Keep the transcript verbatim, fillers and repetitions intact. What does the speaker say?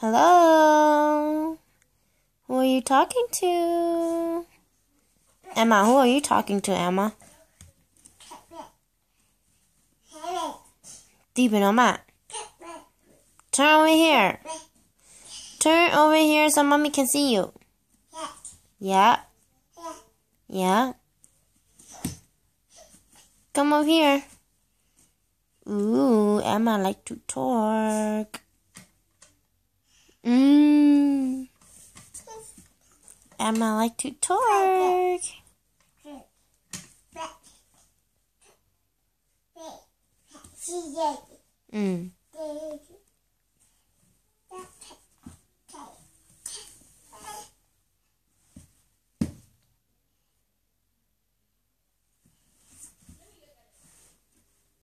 Hello? Who are you talking to? Emma, who are you talking to, Emma? Deepen Emma. Turn over here. Turn over here so mommy can see you. Yeah. Yeah. Come over here. Ooh, Emma like to talk. Mmm. Emma like to talk. Mm.